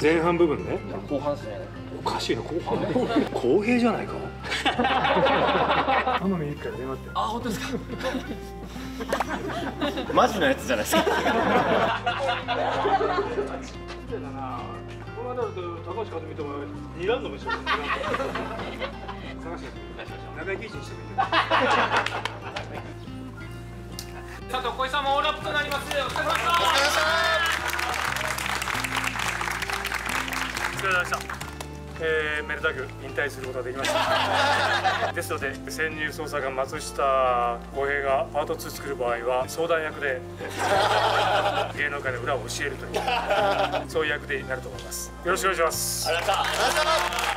前半部分ね。 後半ですね。 おかしいな、後半公平じゃないか。天海祐希から電話って。 あ、本当ですか。 マジのやつじゃないですか。 この間だと高橋和美とも2ラウンドも一緒です。探して長生き維持にしてみて。 佐藤小井さんもオールアップとなります。お疲れ様でした。 お疲れ様でした。めでたく引退することができましたですので、潜入捜査官松下洸平がパート2作る場合は相談役で芸能界の裏を教えるというそういう役でなると思います。よろしくお願いします。 ありがとうございました。